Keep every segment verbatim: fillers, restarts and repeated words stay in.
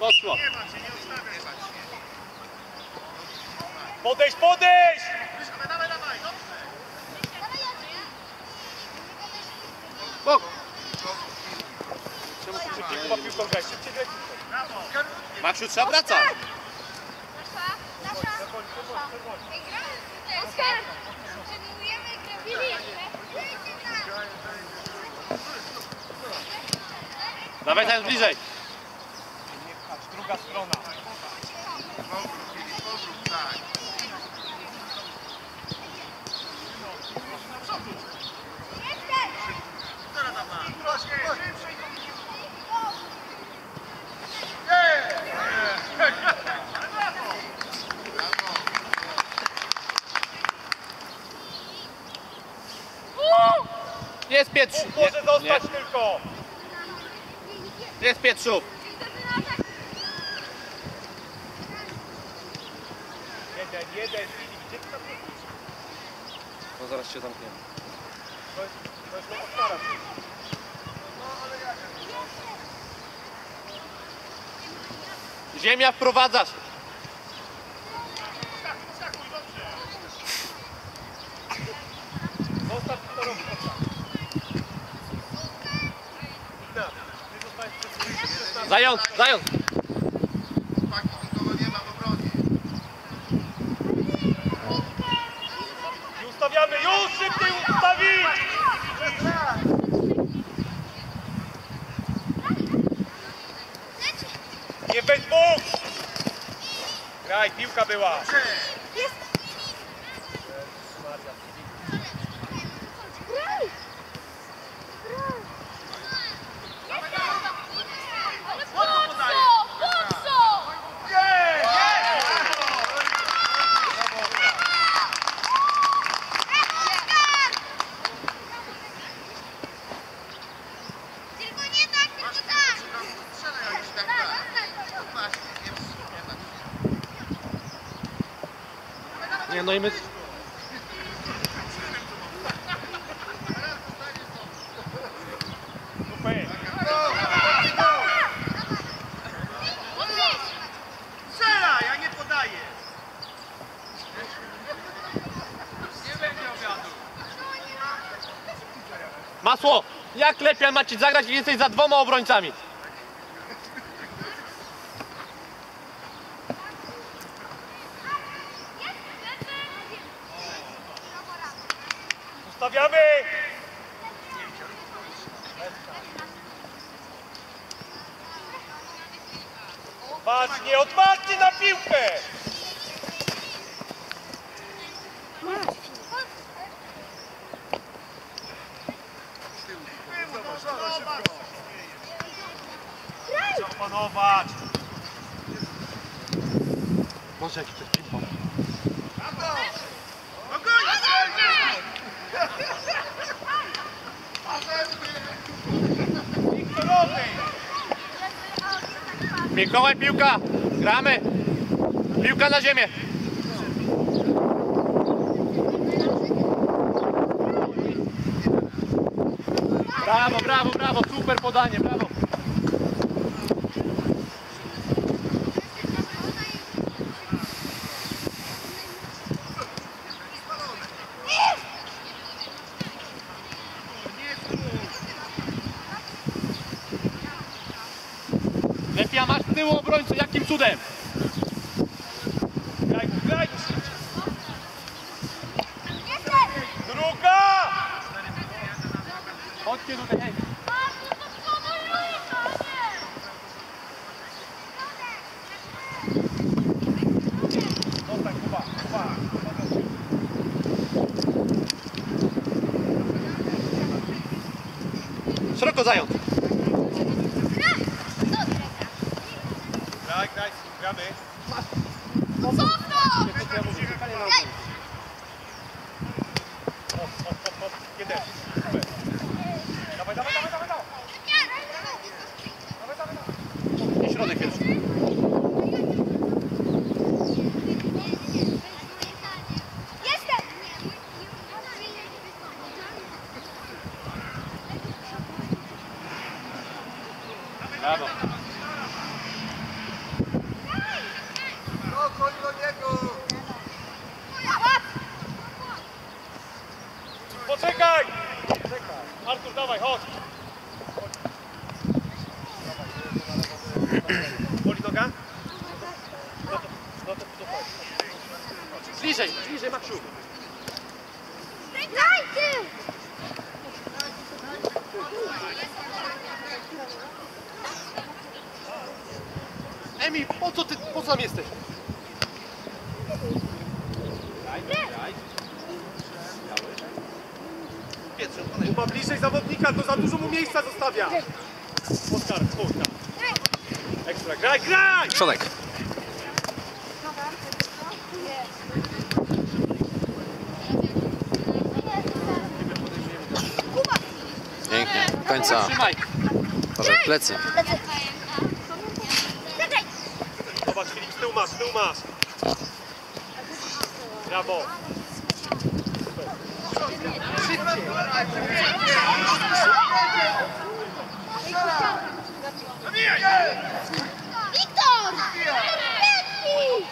Poszło. Podejść, podejść! Bok. Czemu szybciej chyba piłką grać? Szybciej grać. Maksiu, trzeba wracać. Oskar, trenujemy grę. Dawaj tam bliżej. Nie pchać, druga strona. Jest Pietrz. Może zostać tylko. Jest Pietrzów. Jeden, jeden. No zaraz się zamkniemy. To jest, to jest do Oskara. Ziemia, wprowadzasz. Zostaw to robić. Zając, zając. I ustawiamy, już szybciej ustawić! Nie bez dwóch! Graj, piłka była! Nie, no i my... Super! Strzela, ja nie podaję! Nie będzie obiadu. Masło! Jak lepiej macie zagrać, jeśli jesteś za dwoma obrońcami? Ustawiamy! Bacznie, odpatrzcie na piłkę! Trzeba opanować! Boże, jaki to jest piłka. Mikołaj, piłka! Gramy! Piłka na ziemię! Brawo, brawo, brawo! Super podanie, brawo! Lepiej, a masz z tyłu obrońcę, jakim cudem? Graj, graj! Druga! Chodźcie tutaj, hej! Zostań, Kuba, Kuba! Szeroko, zając! Graj, graj, gramy! Hop, hop, hop, hop, jeden! Super! Dawaj, dawaj, dawaj, dawaj! Dawaj, dawaj, dawaj! I środek jest. Brawo. Bliżej, bliżej, Maksiu. Daj ty! Emi, po co ty, po co tam jesteś? Kuba bliżej zawodnika, to za dużo mu miejsca zostawia. Oskar, chodź tam. Ekstra, graj, graj! Przodek. Pięknie, do końca. Trzymaj. Może plecy. Czekaj! Zobacz, Filip, z tyłu masz, z tyłu masz. Brawo. Wiktor! Lepiej!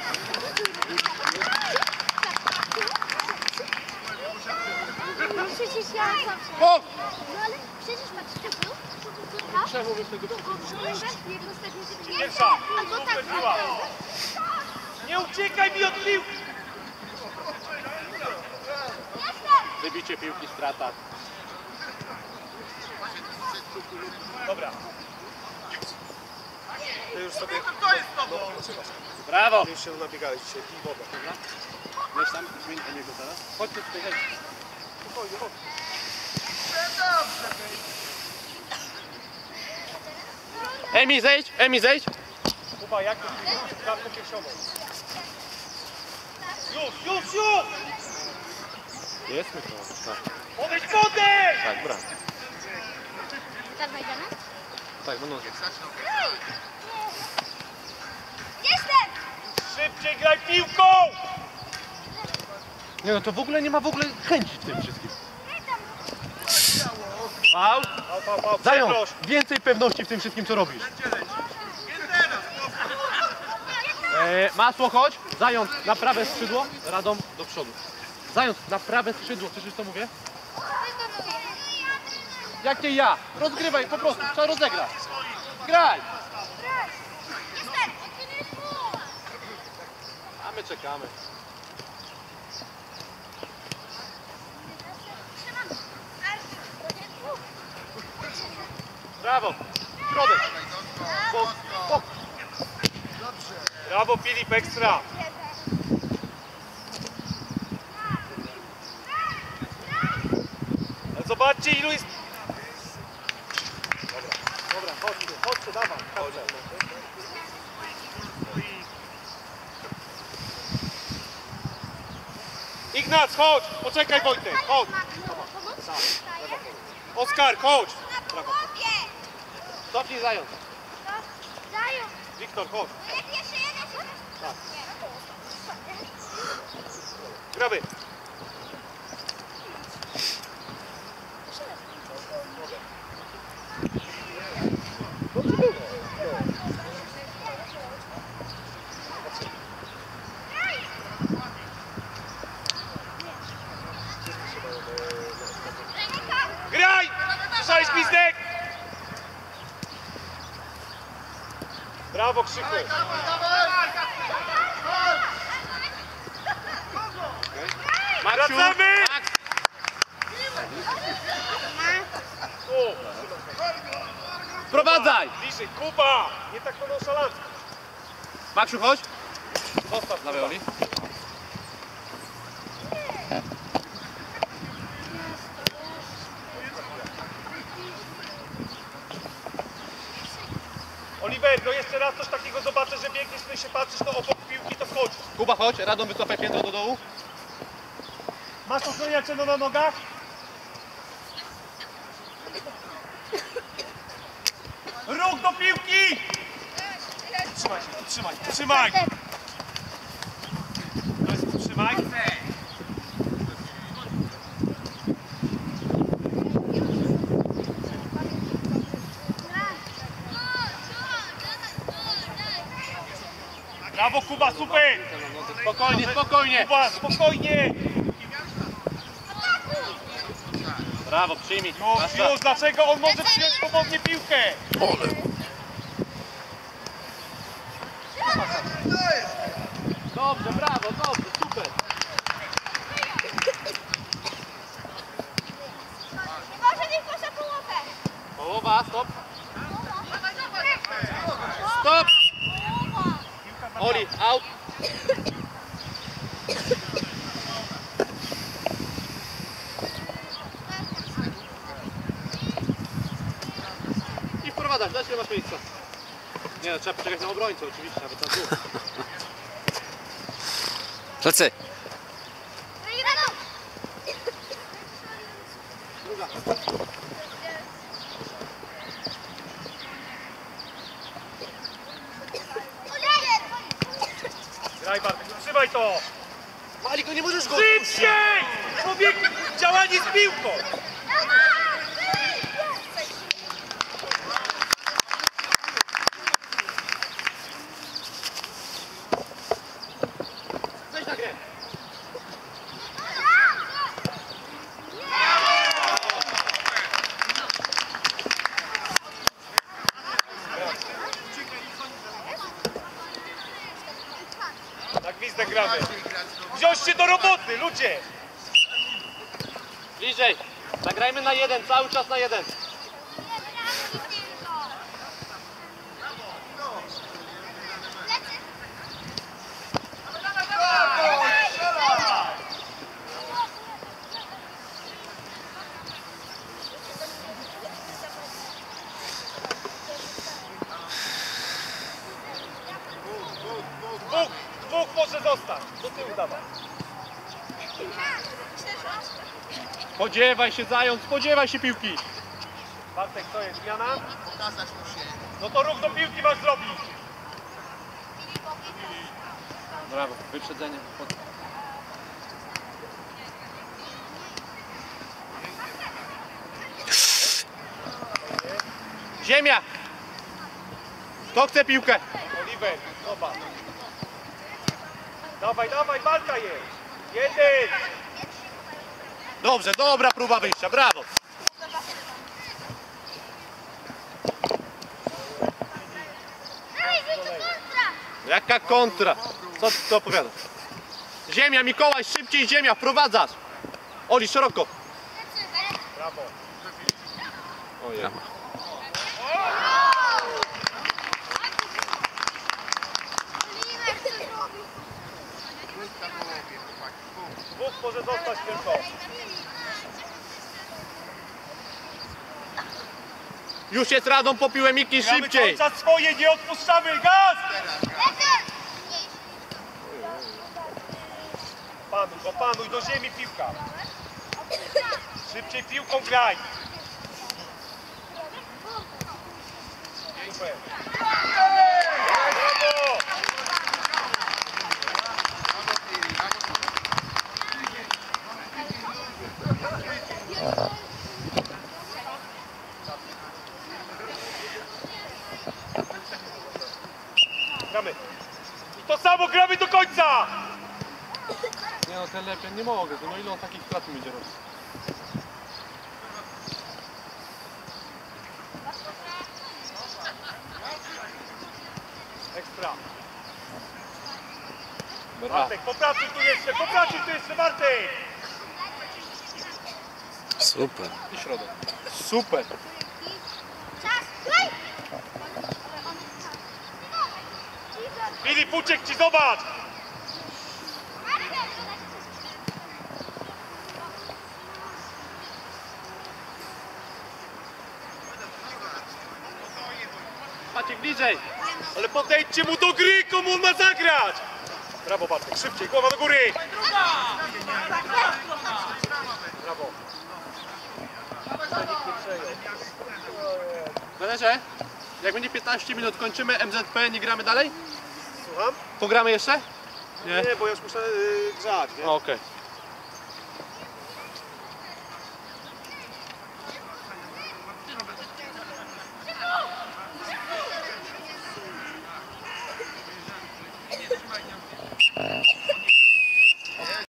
No przecież ja zawsze... O! No ale przecież tak szczepił. Czemu bym tego Pierwsza. Albo tak, Super piła. Nie uciekaj mi od piłki. Wybicie piłki, strata. Dobra. Ty już sobie... Brawo! Już się nabiegałeś dzisiaj, pij wodę. Wiesz tam, zmień Emiego teraz. Chodźcie tutaj, chodź. Spokojnie, chodź. Emi, zejdź, Emi, zejdź. Kuba, jak to bramkę piersiową? Już, już, już! Jest mi to. Tak, Podejdź, podejdź! tak, brawo. Tak wejdziemy? Tak, będą. Jestem! Szybciej graj piłką! Nie no, to w ogóle nie ma w ogóle chęci w tym wszystkim. Paul, Pał, pał, pał, Zając, przeproś. więcej pewności w tym wszystkim, co robisz. E, masło, chodź. Zając na prawe skrzydło, Radom do przodu. Zając na prawe skrzydło, słyszysz co mówię? Jak nie ja? Rozgrywaj po prostu, trzeba rozegrać. Graj! Jestem! A my czekamy. Brawo! Środek! Bok, bok. Brawo, Filip, ekstra! Ale zobaczcie, ilu jest... Dobra, dobra, chodźcie, chodźcie, dawaj, chodźcie. Ignac, chodź! Poczekaj, Wojtek, chodź! Oskar, chodź! Brawo. Cofnij Zając. Daję! Wiktor, chodź! Lepiej jeszcze jeden! Tak. Gramy! Graj! Słyszałeś gwizdek? Brawo, Krzyku! Maksiu, Wracamy! Max. Tu! Sprowadzaj! Bliżej, Kuba! Nie tak nonszalancko. Maksiu, chodź. Zostaw Dawaj, Oli. Oliver, no jeszcze raz coś takiego zobaczę, że biegniesz, no i się patrzysz, to obok piłki, to wchodź. Kuba, chodź. Radom, wycofaj piętro do dołu. Masz ochroniacze no na nogach? Ruch do piłki! Trzymaj się, trzymaj, trzymaj! To jest, trzymaj. Brawo, Kuba, super! Spokojnie, spokojnie. Kuba, spokojnie! Brawo, przyjmij. Już, Nasza. już, dlaczego on może przyjąć powolnie piłkę? Dobrze, brawo, dobrze, super. trzeba poczekać na obrońcę oczywiście, nawet na dół. Plecy. Graj Bartek, trzymaj to! Maliko, nie możesz go Szybciej! Człowiek, działanie z piłką! Weź na grę. Na gwizdek gramy. Wziąć się do roboty, ludzie! Bliżej. Zagrajmy na jeden, cały czas na jeden. Dwóch, dwóch może zostać. Do tyłu dawaj. Spodziewaj się, Zając, spodziewaj się piłki. Bartek, to jest zmiana? No to ruch do piłki masz zrobić. Brawo, wyprzedzenie. Ziemia! Kto chce piłkę? Oliver, zobacz. Dawaj, dawaj, walka jest. Jeden. Dobrze, dobra próba wyjścia, brawo. Jaka kontra? Co ty opowiadasz? Ziemia, Mikołaj, szybciej ziemia, wprowadzasz. Oli, szeroko. Brawo. Ojej. Dwóch może zostać tylko. Już jest Radom po piłę, Miki, Gramy szybciej. cały czas swoje, nie odpuszczamy. Gaz! Panuj, opanuj, do ziemi piłka. Szybciej piłką graj. Super. Brawo! Gramy. I to samo gramy do końca! Nie no, ten lepiej nie mogę, no ile on takich strat mi będzie robić? Ekstra. Brawo. Bartek, popracuj tu jeszcze, popracuj tu jeszcze, Bartek! Super. I środek. Super. Filip, uciekł ci, zobacz! Maciek, bliżej. Ale podejdźcie mu do gry, komu on ma zagrać! Brawo, Bartek, szybciej, głowa do góry! Brawo. Trenerze, jak będzie piętnaście minut, kończymy M Z P, nie gramy dalej? Słucham? Pogramy jeszcze? Nie. Nie, bo ja już muszę yy, grzać, nie? Okej.